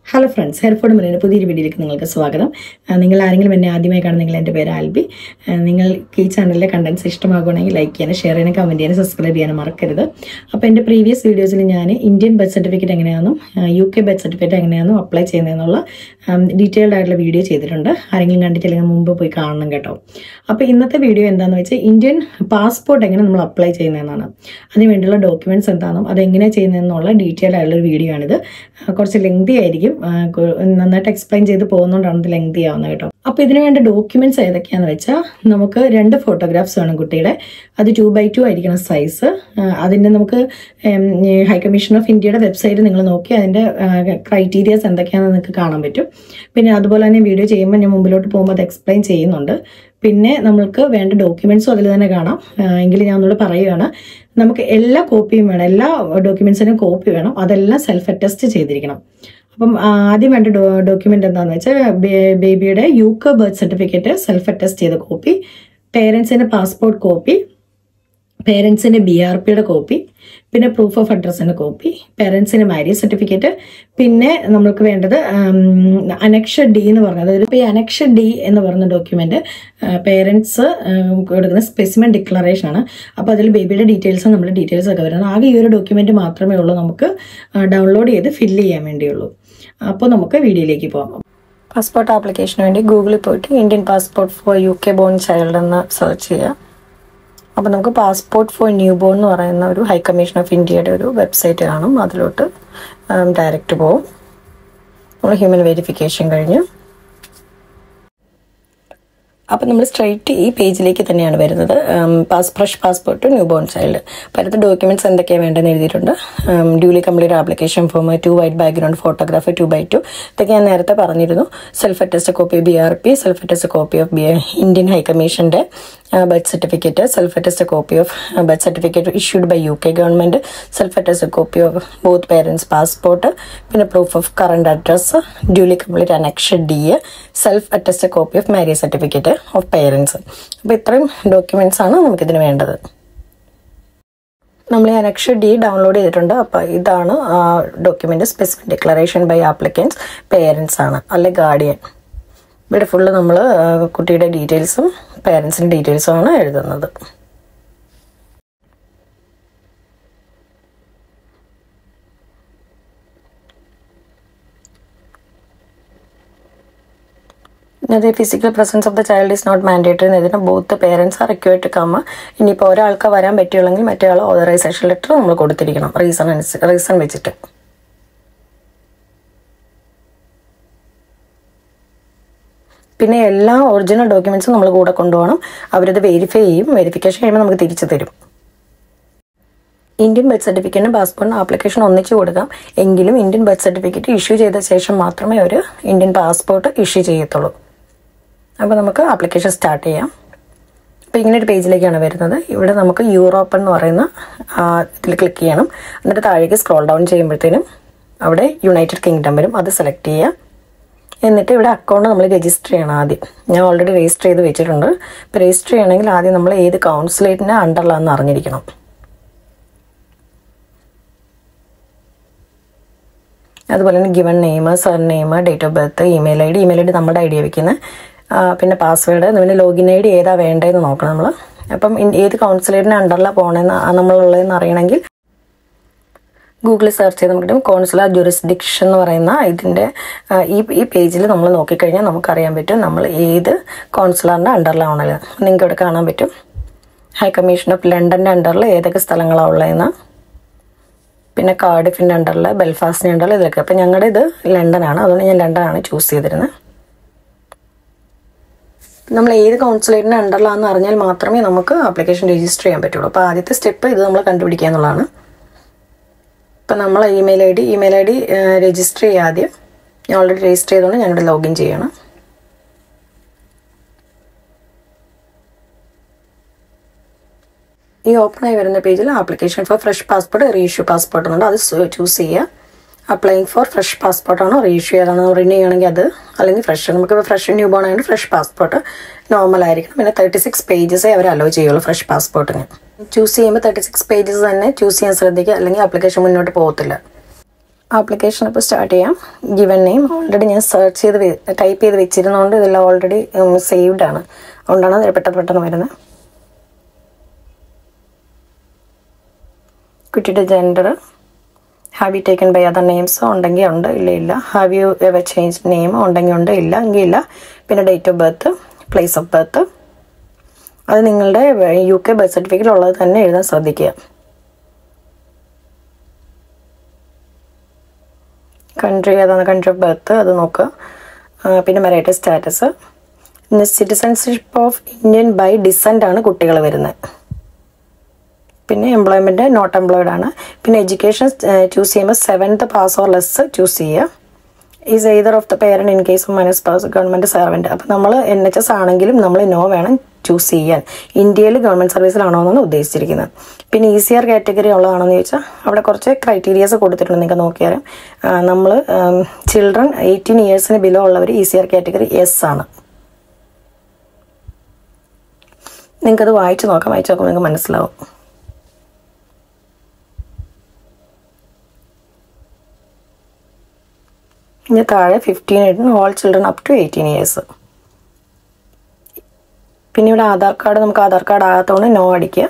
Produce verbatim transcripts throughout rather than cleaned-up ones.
Hello friends, Hereford Marine പുതിയൊരു വീഡിയോയിലേക്ക് നിങ്ങൾക്ക് സ്വാഗതം. നിങ്ങൾ ആരെങ്കിലും എന്നെ ആദ്യമായി കാണുന്നെങ്കിൽ എൻ്റെ പേര് ആൽബി. നിങ്ങൾ ഈ ചാനലിലെ കണ്ടന്റ്സ് ഇഷ്ടമാകുകയാണെങ്കിൽ ലൈക്ക് ചെയ്യാനും ഷെയർ ചെയ്യാനും കമന്റ് ചെയ്യാനും സബ്സ്ക്രൈബ് ചെയ്യാനും മറക്കരുത്. അപ്പോൾ എൻ്റെ പ്രീവിയസ് വീഡിയോസിൽ ഞാൻ ഇന്ത്യൻ ബർത്ത് സർട്ടിഫിക്കറ്റ് എങ്ങനെയാണെന്നും യു കെ ബർത്ത് സർട്ടിഫിക്കറ്റ് എങ്ങനെയാണെന്നും അപ്ലൈ ചെയ്യുന്നതെന്നുള്ള ഡീറ്റെയിൽഡ് ആയിട്ടുള്ള വീഡിയോ ചെയ്തിട്ടുണ്ട്. ആരെങ്കിലും കണ്ടിട്ടില്ലെങ്കിൽ മുമ്പ് പോയി കാണണം കേട്ടോ. അപ്പോൾ ഇന്നത്തെ വീഡിയോ എന്താണെന്ന് വെച്ചാൽ ഇന്ത്യൻ പാസ്പോർട്ട് എങ്ങനെ നമ്മൾ അപ്ലൈ ചെയ്യുന്നതെന്നാണ്. അതിന് വേണ്ടിയുള്ള ഡോക്യുമെന്റ്സ് എന്താണെന്നും അതെങ്ങനെ ചെയ്യുന്നതെന്നുള്ള ഡീറ്റെയിൽഡ് ആയിട്ടുള്ള വീഡിയോ ആണിത്. കുറച്ച് ലെങ്തി ആയിരിക്കും, നന്നായിട്ട് എക്സ്പ്ലെയിൻ ചെയ്ത് പോകുന്നതുകൊണ്ടാണ് ഇത് ലെങ്തി ആവുന്നത് കേട്ടോ. അപ്പോൾ ഇതിനു വേണ്ട ഡോക്യുമെന്റ്സ് ഏതൊക്കെയാണെന്ന് വെച്ചാൽ നമുക്ക് രണ്ട് ഫോട്ടോഗ്രാഫ്സ് വേണം കുട്ടിയുടെ. അത് ടു ബൈ ടു ആയിരിക്കണം സൈസ്. അതിൻ്റെ നമുക്ക് ഹൈ കമ്മീഷൻ ഓഫ് ഇന്ത്യയുടെ വെബ്സൈറ്റ് നിങ്ങൾ നോക്കി അതിൻ്റെ ക്രൈറ്റീരിയാസ് എന്തൊക്കെയാണെന്ന് നിങ്ങൾക്ക് കാണാൻ പറ്റും. പിന്നെ അതുപോലെ തന്നെ വീഡിയോ ചെയ്യുമ്പോൾ ഞാൻ മുമ്പിലോട്ട് പോകുമ്പോൾ അത് എക്സ്പ്ലെയിൻ ചെയ്യുന്നുണ്ട്. പിന്നെ നമുക്ക് വേണ്ട ഡോക്യുമെന്റ്സും അതിൽ തന്നെ കാണാം. എങ്കിൽ ഞാൻ ഒന്നുകൂടെ പറയുകയാണ്, നമുക്ക് എല്ലാ കോപ്പിയും വേണം, എല്ലാ ഡോക്യുമെന്റ്സിനും കോപ്പി വേണം. അതെല്ലാം സെൽഫ് അറ്റസ്റ്റ് ചെയ്തിരിക്കണം. അപ്പം ആദ്യം വേണ്ട ഡോ ഡോക്യുമെന്റ് എന്താണെന്ന് വെച്ചാൽ ബേബിയുടെ U K birth certificate self attest ചെയ്ത കോപ്പി, പേരൻസിൻ്റെ പാസ്പോർട്ട് കോപ്പി, പേരൻസിൻ്റെ ബി ആർ പിയുടെ കോപ്പി, പിന്നെ പ്രൂഫ് ഓഫ് അഡ്രസ്സിൻ്റെ കോപ്പി, പേരൻസിൻ്റെ മാരേജ് സർട്ടിഫിക്കറ്റ്, പിന്നെ നമ്മൾക്ക് വേണ്ടത് അനക്ഷർ ഡി എന്ന് പറഞ്ഞത്. ഇപ്പോൾ ഈ അനക്ഷർ ഡി എന്ന് പറയുന്ന ഡോക്യുമെന്റ് പേരൻസ് കൊടുക്കുന്ന സ്പെസിമെൻ ഡിക്ലറേഷൻ ആണ്. അപ്പോൾ അതിൽ ബേബിയുടെ ഡീറ്റെയിൽസും നമ്മുടെ ഡീറ്റെയിൽസ് ഒക്കെ വരുന്നത്. ആകെ ഈ ഒരു ഡോക്യുമെന്റ് മാത്രമേ ഉള്ളൂ നമുക്ക് ഡൗൺലോഡ് ചെയ്ത് ഫില്ല് ചെയ്യാൻ വേണ്ടിയുള്ളൂ. അപ്പോൾ നമുക്ക് വീഡിയോയിലേക്ക് പോകാം. പാസ്പോർട്ട് ആപ്ലിക്കേഷന് വേണ്ടി ഗൂഗിളിൽ പോയിട്ട് Indian passport for U K born child എന്ന് സെർച്ച് ചെയ്യുക. അപ്പോൾ നമുക്ക് പാസ്പോർട്ട് ഫോർ ന്യൂ ബോൺ എന്ന് പറയുന്ന ഒരു ഹൈ കമ്മീഷൻ ഓഫ് ഇന്ത്യയുടെ ഒരു വെബ്സൈറ്റ് കാണും. അതിലോട്ട് ഡയറക്റ്റ് പോകും. നമ്മൾ ഹ്യൂമൻ വെരിഫിക്കേഷൻ കഴിഞ്ഞു. അപ്പം നമ്മൾ സ്ട്രൈറ്റ് ഈ പേജിലേക്ക് തന്നെയാണ് വരുന്നത്. Pass fresh passport new born child. അപ്പോൾ അടുത്ത ഡോക്യുമെന്റ്സ് എന്തൊക്കെയാണ് വേണ്ടതെന്ന് എഴുതിയിട്ടുണ്ട്. Duly complete application form, two white background photograph, two by two. ഇതൊക്കെ ഞാൻ നേരത്തെ പറഞ്ഞിരുന്നു. Self attest copy B R P, self attest copy of B Indian high കമ്മീഷന്റെ birth certificate, self attest copy of birth certificate issued by U K government, self attest copy of both parents passport, പിന്നെ proof of current address, duly complete annexure D, self attest copy of marriage certificate of parents. അപ്പോൾ ഇത്രയും documents ആണ് നമുക്കിതിന് വേണ്ടത്. നമ്മൾ ഈ annexure D download ചെയ്തിട്ടുണ്ട്. അപ്പോൾ ഇതാണ് document. Specific declaration by applicants parents ആണ്, അല്ലെ ഗാർഡിയൻ. ഇവിടെ ഫുള്ള് നമ്മൾ കുട്ടിയുടെ ഡീറ്റെയിൽസും പേരൻസിൻ്റെ ഡീറ്റെയിൽസും ആണ് എഴുതുന്നത്. അതെ, physical presence of the child is not mandatory എന്നതിന് both parents are required to come. ഇനിയിപ്പോൾ ഒരാൾക്ക് വരാൻ പറ്റുള്ളെങ്കിൽ മറ്റേ ആൾ ഓതറൈസേഷൻ ലെറ്റർ നമ്മൾ കൊടുത്തിരിക്കണം, റീസൺ റീസൺ വെച്ചിട്ട്. പിന്നെ എല്ലാ ഒറിജിനൽ ഡോക്യുമെന്റ്സും നമ്മൾ കൂടെ കൊണ്ടുപോകണം. അവരത് വെരിഫൈ ചെയ്യും. വെരിഫിക്കേഷൻ കഴിയുമ്പോൾ നമുക്ക് തിരിച്ചു തരും. ഇന്ത്യൻ ബർത്ത് സർട്ടിഫിക്കറ്റിന് പാസ്പോർട്ടിന് ആപ്ലിക്കേഷൻ ഒന്നിച്ച് കൊടുക്കാം. എങ്കിലും ഇന്ത്യൻ ബർത്ത് സർട്ടിഫിക്കറ്റ് ഇഷ്യൂ ചെയ്ത ശേഷം മാത്രമേ ഒരു ഇന്ത്യൻ പാസ്പോർട്ട് ഇഷ്യൂ ചെയ്യത്തുള്ളൂ. അപ്പോൾ നമുക്ക് ആപ്ലിക്കേഷൻ സ്റ്റാർട്ട് ചെയ്യാം. അപ്പോൾ ഇങ്ങനെ ഒരു പേജിലേക്കാണ് വരുന്നത്. ഇവിടെ നമുക്ക് യൂറോപ്പ് എന്ന് പറയുന്ന ഇതിൽ ക്ലിക്ക് ചെയ്യണം. എന്നിട്ട് താഴേക്ക് സ്ക്രോൾ ഡൗൺ ചെയ്യുമ്പോഴത്തേനും അവിടെ യുണൈറ്റഡ് കിങ്ഡം വരും. അത് സെലക്ട് ചെയ്യുക. എന്നിട്ട് ഇവിടെ അക്കൗണ്ട് നമ്മൾ രജിസ്റ്റർ ചെയ്യണം. ആദ്യം ഞാൻ ഓൾറെഡി രജിസ്റ്റർ ചെയ്ത് വെച്ചിട്ടുണ്ട്. ഇപ്പോൾ രജിസ്റ്റർ ചെയ്യണമെങ്കിൽ ആദ്യം നമ്മൾ ഏത് കൗൺസിലേറ്റിന് അണ്ടറിലാണെന്ന് അറിഞ്ഞിരിക്കണം. അതുപോലെ തന്നെ given name, surname, date of birth, email I D. Email I D നമ്മുടെ ഐ ഡി വെക്കുന്നത്. പിന്നെ പാസ്വേഡ്, പിന്നെ ലോഗിൻ ഐ ഡി ഏതാ വേണ്ടതെന്ന് നോക്കണം നമ്മൾ. അപ്പം ഏത് കൗൺസിലേറ്റിന് അണ്ടറിലാണ് പോകണമെന്ന് നമ്മളുള്ളതെന്ന് അറിയണമെങ്കിൽ ഗൂഗിളിൽ സെർച്ച് ചെയ്ത് നമുക്ക് കോൺസുലർ ജുറിസ്ഡിക്ഷൻ എന്ന് പറയുന്ന ഇതിൻ്റെ ഈ ഈ പേജിൽ നമ്മൾ നോക്കിക്കഴിഞ്ഞാൽ നമുക്കറിയാൻ പറ്റും നമ്മൾ ഏത് കോൺസുലറിൻ്റെ അണ്ടറിലാണല്ലോ. നിങ്ങൾക്ക് ഇവിടെ കാണാൻ പറ്റും ഹൈ കമ്മീഷൻ ഓഫ് ലണ്ടൻ്റെ അണ്ടറിൽ ഏതൊക്കെ സ്ഥലങ്ങളാണ് ഉള്ളതെന്ന്, പിന്നെ കാർഡിഫിൻ്റെ അണ്ടറിൽ, ബെൽഫാസ്റ്റിൻ്റെ അണ്ടറിൽ, ഇതൊക്കെ. അപ്പം ഞങ്ങളുടെ ഇത് ലണ്ടനാണ്, അതുകൊണ്ട് ഞാൻ ലണ്ടനാണ് ചൂസ് ചെയ്തിരുന്നത്. നമ്മൾ ഏത് കൗൺസിലേറ്റിൻ്റെ അണ്ടറിലാണെന്ന് അറിഞ്ഞാൽ മാത്രമേ നമുക്ക് ആപ്ലിക്കേഷൻ രജിസ്റ്റർ ചെയ്യാൻ പറ്റുള്ളൂ. അപ്പോൾ ആദ്യത്തെ സ്റ്റെപ്പ് ഇത് നമ്മൾ കണ്ടുപിടിക്കുക എന്നുള്ളതാണ്. ഇപ്പം നമ്മൾ email I D email I D register ചെയ്യുക ആദ്യം. ഞാൻ ഓൾറെഡി രജിസ്റ്റർ ചെയ്തുകൊണ്ട് ഞാനിവിടെ ലോഗിൻ ചെയ്യണം. ഈ ഓപ്പണായി വരുന്ന പേജിൽ application for fresh passport, reissue passport എന്നുണ്ട്. അത് ചൂസ് ചെയ്യുക. അപ്ലൈയിങ് ഫോർ ഫ്രഷ് പാസ്പോർട്ടാണോ റീഇഷ്യൂ ചെയ്താണോ റിന്യൂ ചെയ്യണമെങ്കിൽ അത്, അല്ലെങ്കിൽ ഫ്രഷ്. നമുക്കിപ്പോൾ ഫ്രഷ് ന്യൂ ബോൺ ആയതുകൊണ്ട് ഫ്രഷ് പാസ്പോർട്ട് നോർമൽ ആയിരിക്കണം. പിന്നെ തേർട്ടി സിക്സ് പേജസേ അവർ അലോ ചെയ്യുള്ളൂ ഫ്രഷ് പാസ്പോർട്ടിന്. ചൂസ് ചെയ്യുമ്പോൾ തേർട്ടി സിക്സ് പേജസ് തന്നെ ചൂസ് ചെയ്യാൻ ശ്രദ്ധിക്കുക, അല്ലെങ്കിൽ ആപ്ലിക്കേഷൻ മുന്നോട്ട് പോകത്തില്ല. ആപ്ലിക്കേഷൻ ഇപ്പോൾ സ്റ്റാർട്ട് ചെയ്യാം. ഗിവൻ നെയിം ഓൾറെഡി ഞാൻ സെർച്ച് ചെയ്ത് ടൈപ്പ് ചെയ്ത് വെച്ചിരുന്നതുകൊണ്ട് ഇതെല്ലാം ഓൾറെഡി സേവ്ഡ് ആണ്, അതുകൊണ്ടാണ് അത് പെട്ടെന്ന് പെട്ടെന്ന് വരുന്നത്. കുട്ടിയുടെ gender, have you taken by other names ഉണ്ടെങ്കിൽ ഉണ്ട്, ഇല്ല ഇല്ല. Have you ever change name ഉണ്ടെങ്കിൽ ഉണ്ട്, ഇല്ല എങ്കിൽ ഇല്ല. പിന്നെ date of birth, place of birth, അത് നിങ്ങളുടെ യു കെ ബർത്ത് സർട്ടിഫിക്കറ്റ് ഉള്ളത് തന്നെ എഴുതാൻ ശ്രദ്ധിക്കുക. കൺട്രി ഏതാണ്, കൺട്രി ഓഫ് ബർത്ത് അത് നോക്കുക. പിന്നെ മെറിറ്റൽ സ്റ്റാറ്റസ്, പിന്നെ citizenship of Indian by descent ആണ് കുട്ടികൾ വരുന്നത്. പിന്നെ എംപ്ലോയ്മെൻറ്റ് നോട്ട് എംപ്ലോയിഡ് ആണ്. പിന്നെ എഡ്യൂക്കേഷൻ ചൂസ് ചെയ്യുമ്പോൾ seventh pass or less choose ചെയ്യുക. Is either of the parent in case of minors pass government servant. അപ്പോൾ നമ്മൾ എൻ എച്ച് എസ് ആണെങ്കിലും നമ്മൾ നോ വേണം ചൂസ് ചെയ്യാൻ. ഇന്ത്യയിൽ ഗവൺമെൻറ് സർവീസിലാണോ എന്നാണ് ഉദ്ദേശിച്ചിരിക്കുന്നത്. പിന്നെ ഇ സി ആർ കാറ്റഗറി ഉള്ളതാണോ എന്ന് ചോദിച്ചാൽ അവിടെ കുറച്ച് ക്രൈറ്റീരിയാസ് കൊടുത്തിട്ടുണ്ട്, നിങ്ങൾക്ക് നോക്കിയാലും. നമ്മൾ ചിൽഡ്രൻ എയ്റ്റീൻ ഇയേഴ്സിന് ബിലോ ഉള്ളവർ E C R category yes ആണ്. നിങ്ങൾക്കത് വായിച്ച് നോക്കാം, വായിച്ച് നോക്കുമ്പോൾ നിങ്ങൾക്ക് മനസ്സിലാവും. ഇനി താഴെ ഫിഫ്റ്റീൻ ആയിട്ട് all children up to eighteen years. പിന്നെ ഇവിടെ ആധാർ കാർഡ്, നമുക്ക് ആധാർ കാർഡ് ആകാത്തതുകൊണ്ട് നോ അടിക്കുക.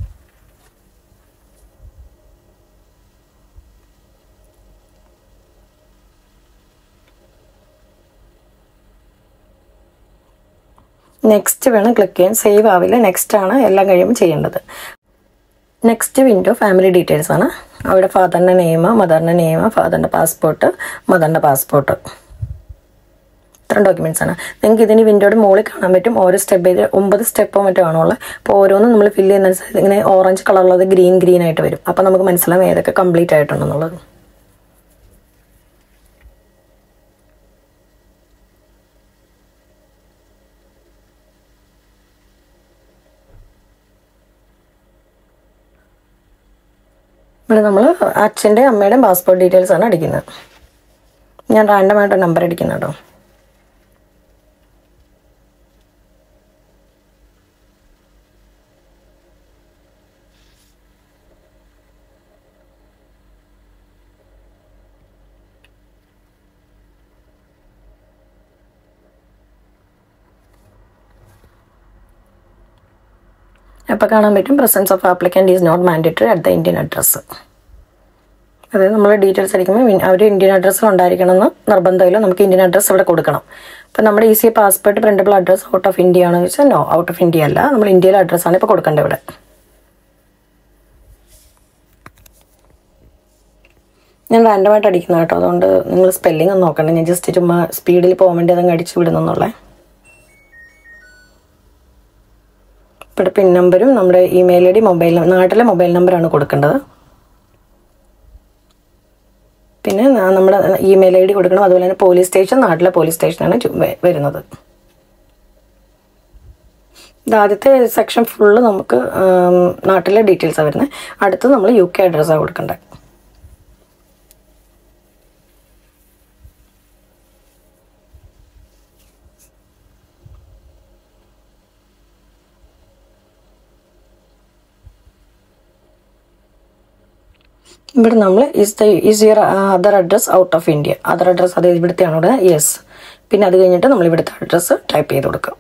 നെക്സ്റ്റ് വേണം ക്ലിക്ക് ചെയ്യാൻ, സേവ് ആവില്ല. നെക്സ്റ്റ് ആണ് എല്ലാം കഴിയുമ്പോൾ ചെയ്യേണ്ടത്. നെക്സ്റ്റ് വിൻഡോ ഫാമിലി ഡീറ്റെയിൽസ് ആണ്. അവിടെ ഫാദറിൻ്റെ നെയിം, മദറിൻ്റെ നെയിം, ഫാദറിൻ്റെ പാസ്പോർട്ട്, മദറിൻ്റെ പാസ്പോർട്ട്, ഇത്രയും ഡോക്യുമെൻറ്റ്സ് ആണ്. നിങ്ങൾക്ക് ഇതിന് വിൻഡോയുടെ മുകളിൽ കാണാൻ പറ്റും ഓരോ സ്റ്റെപ്പ് ചെയ്ത് ഒമ്പത് സ്റ്റെപ്പോ മറ്റോ ആണുള്ളത്. അപ്പോൾ ഓരോന്നും നമ്മൾ ഫില്ല് ചെയ്യുന്നതനുസരിച്ച് ഇങ്ങനെ ഓറഞ്ച് കളറുള്ളത് ഗ്രീൻ ഗ്രീൻ ആയിട്ട് വരും. അപ്പോൾ നമുക്ക് മനസ്സിലാവും ഏതൊക്കെ കംപ്ലീറ്റ് ആയിട്ടുണ്ടെന്നുള്ളത്. ഇവിടെ നമ്മൾ അച്ഛൻ്റെ അമ്മയുടെയും പാസ്പോർട്ട് ഡീറ്റെയിൽസ് ആണ് അടിക്കുന്നത്. ഞാൻ റാൻഡമായിട്ട് നമ്പർ അടിക്കുന്നത് കേട്ടോ. അപ്പോൾ കാണാൻ പറ്റും presence of applicant is not mandatory at the Indian address. അതായത് നമ്മൾ ഡീറ്റെയിൽസ് അടിക്കുമ്പോൾ അവർ ഇന്ത്യൻ അഡ്രസ്സ് ഉണ്ടായിരിക്കണമെന്ന് നിർബന്ധമില്ല, നമുക്ക് ഇന്ത്യൻ അഡ്രസ്സ് ഇവിടെ കൊടുക്കണം. അപ്പോൾ നമ്മുടെ is passport printable address out of India ആണെന്ന് വെച്ചാൽ നോ, ഔട്ട് ഓഫ് ഇന്ത്യ അല്ല, നമ്മൾ ഇന്ത്യയിലെ അഡ്രസ്സാണ് ഇപ്പോൾ കൊടുക്കേണ്ടത് ഇവിടെ. ഞാൻ റാൻഡമായിട്ട് അടിക്കുന്ന കേട്ടോ, അതുകൊണ്ട് നിങ്ങൾ സ്പെല്ലിംഗ് ഒന്നും നോക്കണ്ട. ഞാൻ ജസ്റ്റ് ചുമ്മാ സ്പീഡിൽ പോകാൻ വേണ്ടി അതങ്ങ് അടിച്ചു വിടുന്നുള്ളേ. ഇവിടെ പിൻ നമ്പരും നമ്മുടെ ഇമെയിൽ ഐ ഡി, മൊബൈൽ നാട്ടിലെ മൊബൈൽ നമ്പറാണ് കൊടുക്കേണ്ടത്. പിന്നെ നമ്മുടെ ഇമെയിൽ ഐ ഡി കൊടുക്കണം. അതുപോലെ തന്നെ പോലീസ് സ്റ്റേഷൻ, നാട്ടിലെ പോലീസ് സ്റ്റേഷനാണ് വരുന്നത്. ഇത് ആദ്യത്തെ സെക്ഷൻ ഫുള്ള് നമുക്ക് നാട്ടിലെ ഡീറ്റെയിൽസാണ് വരുന്നത്. അടുത്ത് നമ്മൾ യു കെ അഡ്രസ്സാണ് കൊടുക്കേണ്ടത്. ഇവിടെ നമ്മൾ is the is your other address out of India, other address അത് ഇവിടുത്തെയാണ് ഇവിടെ, യെസ്. പിന്നെ അത് കഴിഞ്ഞിട്ട് നമ്മൾ ഇവിടുത്തെ അഡ്രസ്സ് ടൈപ്പ് ചെയ്ത് കൊടുക്കാം.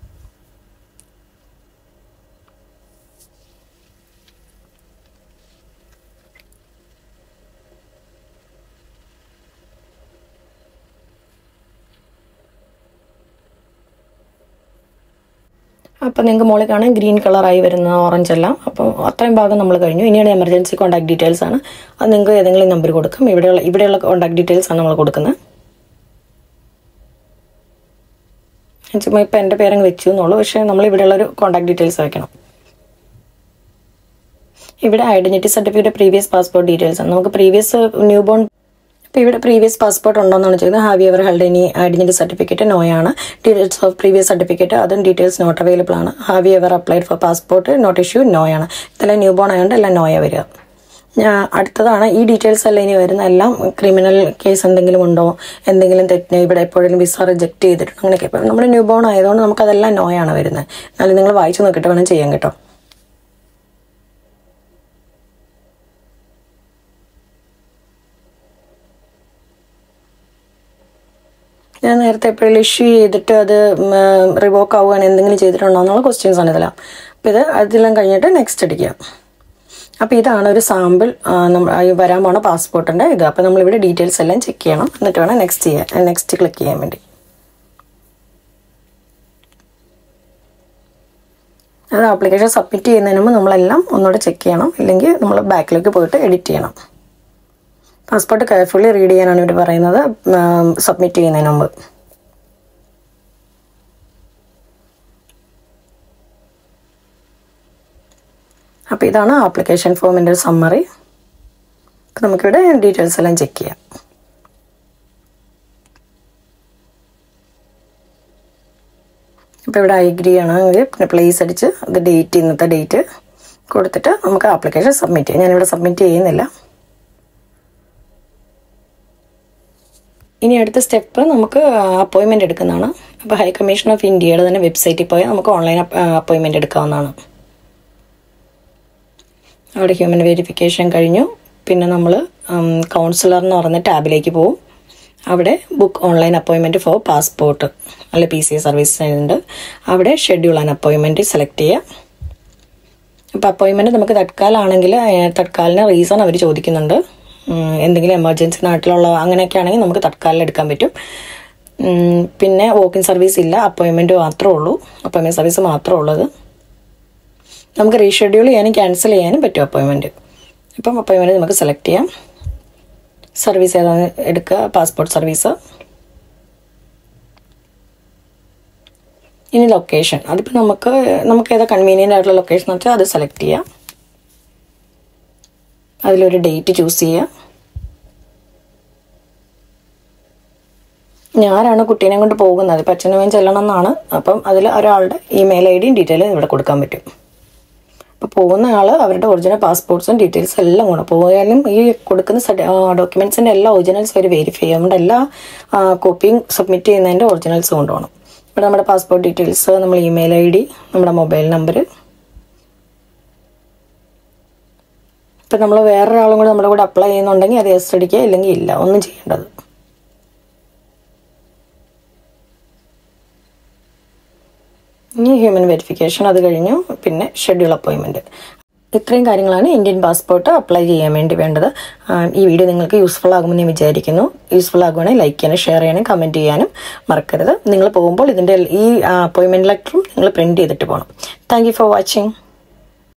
അപ്പോൾ നിങ്ങൾക്ക് മുകളിൽ കാണാൻ ഗ്രീൻ കളറായി വരുന്ന ഓറഞ്ച് എല്ലാം. അപ്പോൾ അത്രയും ഭാഗം നമ്മൾ കഴിഞ്ഞു. ഇനിയാണ് എമർജൻസി കോൺടാക്ട് ഡീറ്റെയിൽസ് ആണ്. അത് നിങ്ങൾക്ക് ഏതെങ്കിലും നമ്പർ കൊടുക്കാം. ഇവിടെയുള്ള ഇവിടെയുള്ള കോൺടാക്ട് ഡീറ്റെയിൽസ് ആണ് നമ്മൾ കൊടുക്കുന്നത്. ചുമ്മാ ഇപ്പം എൻ്റെ പേരങ്ങ് വെച്ചു എന്നുള്ളൂ, പക്ഷേ നമ്മൾ ഇവിടെയുള്ളൊരു കോൺടാക്ട് ഡീറ്റെയിൽസ് വയ്ക്കണം. ഇവിടെ identity certificate, previous passport details ആണ്. നമുക്ക് പ്രീവിയസ് ന്യൂ ബോൺ, ഇപ്പോൾ ഇവിടെ പ്രീവിയസ് പാസ്പോർട്ട് ഉണ്ടോയെന്നാണ് ചോദിക്കുന്നത്. Have you ever held any identity certificate, നോയാണ്. ഡീറ്റെയിൽസ് ഓഫ് പ്രീവിയസ് സർട്ടിഫിക്കറ്റ്, അതും ഡീറ്റെയിൽസ് നോട്ട് അവൈലബിൾ ആണ്. Have you ever applied for passport, not issue, നോയാണ്. ഇതെല്ലാം ന്യൂ ബോൺ ആയതുകൊണ്ട് എല്ലാം നോയ വരിക. അടുത്തതാണ് ഈ ഡീറ്റെയിൽസ് എല്ലാം ഇനി വരുന്ന എല്ലാം ക്രിമിനൽ കേസ് എന്തെങ്കിലും ഉണ്ടോ, എന്തെങ്കിലും തെറ്റിന് ഇവിടെ എപ്പോഴെങ്കിലും വിസ റിജക്ട് ചെയ്തിട്ടുണ്ടോ, അങ്ങനെയൊക്കെ. ഇപ്പം നമ്മൾ ന്യൂ ബോൺ ആയതുകൊണ്ട് നമുക്കതെല്ലാം നോയാണ് വരുന്നത്. എന്നാലും നിങ്ങൾ വായിച്ചു നോക്കിയിട്ട് വേണം ചെയ്യാൻ കേട്ടോ. ഞാൻ നേരത്തെ എപ്പോഴും ഇഷ്യൂ ചെയ്തിട്ട് അത് റിവോക്ക് ആവുകയാണ് എന്തെങ്കിലും ചെയ്തിട്ടുണ്ടോ എന്നുള്ള ക്വസ്റ്റ്യൻസ് ആണ് ഇതെല്ലാം. അപ്പോൾ ഇത് അതെല്ലാം കഴിഞ്ഞിട്ട് നെക്സ്റ്റ് അടിക്കുക. അപ്പോൾ ഇതാണ് ഒരു സാമ്പിൾ നമ്മൾ വരാൻ പോണ പാസ്പോർട്ടിൻ്റെ ഇത്. അപ്പോൾ നമ്മളിവിടെ ഡീറ്റെയിൽസ് എല്ലാം ചെക്ക് ചെയ്യണം, എന്നിട്ട് വേണം നെക്സ്റ്റ് ചെയ്യാൻ നെക്സ്റ്റ് ക്ലിക്ക് ചെയ്യാൻ വേണ്ടി. അത് ആപ്ലിക്കേഷൻ സബ്മിറ്റ് ചെയ്യുന്നതിന് മുമ്പ് നമ്മളെല്ലാം ഒന്നുകൂടെ ചെക്ക് ചെയ്യണം, ഇല്ലെങ്കിൽ നമ്മൾ ബാക്കിലേക്ക് പോയിട്ട് എഡിറ്റ് ചെയ്യണം. പാസ്പോർട്ട് കെയർഫുള്ളി റീഡ് ചെയ്യാനാണ് ഇവർ പറയുന്നത് സബ്മിറ്റ് ചെയ്യുന്നതിന് മുമ്പ്. അപ്പോൾ ഇതാണ് ആപ്ലിക്കേഷൻ ഫോമിൻ്റെ ഒരു സമ്മറി. അപ്പോൾ നമുക്കിവിടെ ഡീറ്റെയിൽസ് എല്ലാം ചെക്ക് ചെയ്യാം. അപ്പോൾ ഇവിടെ ഐ അഗ്രി ആണെങ്കിൽ പിന്നെ പ്ലേസ് അടിച്ച് അത് ഡേറ്റ് ഇന്നത്തെ ഡേറ്റ് കൊടുത്തിട്ട് നമുക്ക് ആപ്ലിക്കേഷൻ സബ്മിറ്റ് ചെയ്യാം. ഞാനിവിടെ സബ്മിറ്റ് ചെയ്യുന്നില്ല. ഇനി അടുത്ത സ്റ്റെപ്പ് നമുക്ക് അപ്പോയിൻമെൻറ്റ് എടുക്കുന്നതാണ്. അപ്പോൾ ഹൈ കമ്മീഷൻ ഓഫ് ഇന്ത്യയുടെ തന്നെ വെബ്സൈറ്റിൽ പോയാൽ നമുക്ക് ഓൺലൈൻ അപ്പോയിൻമെൻറ്റ് എടുക്കാവുന്നതാണ്. അവിടെ ഹ്യൂമൻ വെരിഫിക്കേഷൻ കഴിഞ്ഞു. പിന്നെ നമ്മൾ കൗൺസിലർ എന്ന് പറയുന്ന ടാബിലേക്ക് പോകും. അവിടെ book online appointment for passport അല്ലെ പി സി എ സർവീസ് ഉണ്ട്. അവിടെ ഷെഡ്യൂൾ ആൻഡ് അപ്പോയിൻമെൻറ്റ് സെലക്ട് ചെയ്യുക. അപ്പോൾ അപ്പോയിൻമെൻറ്റ് നമുക്ക് തത്കാലാണെങ്കിൽ തത്കാലിന് റീസൺ അവർ ചോദിക്കുന്നുണ്ട്. എന്തെങ്കിലും എമർജൻസി നാട്ടിലുള്ള അങ്ങനെയൊക്കെ ആണെങ്കിൽ നമുക്ക് തത്കാലം എടുക്കാൻ പറ്റും. പിന്നെ വോക്കിൻ സർവീസ് ഇല്ല, അപ്പോയിൻമെൻറ്റ് മാത്രമേ ഉള്ളൂ. അപ്പോയിൻമെൻറ്റ് സർവീസ് മാത്രമേ ഉള്ളത്. നമുക്ക് റീഷെഡ്യൂൾ ചെയ്യാനും ക്യാൻസൽ ചെയ്യാനും പറ്റും അപ്പോയിൻമെൻറ്റ്. അപ്പം അപ്പോയിൻമെൻറ്റ് നമുക്ക് സെലക്ട് ചെയ്യാം. സർവീസ് ഏതാണ് എടുക്കുക, പാസ്പോർട്ട് സർവീസ്. ഇനി ലൊക്കേഷൻ, അതിപ്പോൾ നമുക്ക് നമുക്ക് ഏതാ കൺവീനിയൻ്റ് ആയിട്ടുള്ള ലൊക്കേഷൻ എന്ന് വെച്ചാൽ അത് സെലക്ട് ചെയ്യാം. അതിലൊരു ഡേറ്റ് ചൂസ് ചെയ്യുക. ഞാനാണ് കുട്ടീനെ കൊണ്ട് പോകുന്നത്, ഇപ്പം അച്ഛനും അമ്മയും ചെല്ലണം എന്നാണ്. അപ്പം അതിൽ ഒരാളുടെ ഇമെയിൽ ഐ ഡിയും ഡീറ്റെയിലും ഇവിടെ കൊടുക്കാൻ പറ്റും. അപ്പോൾ പോകുന്ന ആൾ അവരുടെ ഒറിജിനൽ പാസ്പോർട്ട്സും ഡീറ്റെയിൽസും എല്ലാം കൂടെ പോയാലും ഈ കൊടുക്കുന്ന ഡോക്യുമെൻറ്റ്സിൻ്റെ എല്ലാ ഒറിജിനൽസ് അവർ വെരിഫൈ ചെയ്യും. നമ്മുടെ എല്ലാ കോപ്പിയും സബ്മിറ്റ് ചെയ്യുന്നതിൻ്റെ ഒറിജിനൽസ് കൊണ്ടുപോകണം. ഇവിടെ നമ്മുടെ പാസ്പോർട്ട് ഡീറ്റെയിൽസ്, നമ്മൾ ഇമെയിൽ ഐ ഡി, നമ്മുടെ മൊബൈൽ നമ്പർ. ഇപ്പം നമ്മൾ വേറൊരാളും കൂടെ നമ്മുടെ കൂടെ അപ്ലൈ ചെയ്യുന്നുണ്ടെങ്കിൽ അത് എസ് അടിക്കുക, ഇല്ലെങ്കിൽ ഇല്ല, ഒന്നും ചെയ്യേണ്ടത്. ഇനി ഹ്യൂമൻ വെരിഫിക്കേഷൻ അത് കഴിഞ്ഞു. പിന്നെ ഷെഡ്യൂൾ അപ്പോയിൻമെൻറ്റ്. ഇത്രയും കാര്യങ്ങളാണ് ഇന്ത്യൻ പാസ്പോർട്ട് അപ്ലൈ ചെയ്യാൻ വേണ്ടി വേണ്ടത്. ഈ വീഡിയോ നിങ്ങൾക്ക് യൂസ്ഫുൾ ആകുമെന്ന് ഞാൻ വിചാരിക്കുന്നു. യൂസ്ഫുൾ ആകുവാണെങ്കിൽ ലൈക്ക് ചെയ്യാനും ഷെയർ ചെയ്യാനും കമൻറ്റ് ചെയ്യാനും മറക്കരുത്. നിങ്ങൾ പോകുമ്പോൾ ഇതിൻ്റെ ഈ അപ്പോയിൻമെൻറ്റ് ലെറ്ററും നിങ്ങൾ പ്രിൻറ്റ് ചെയ്തിട്ട് പോകണം. Thank you for watching.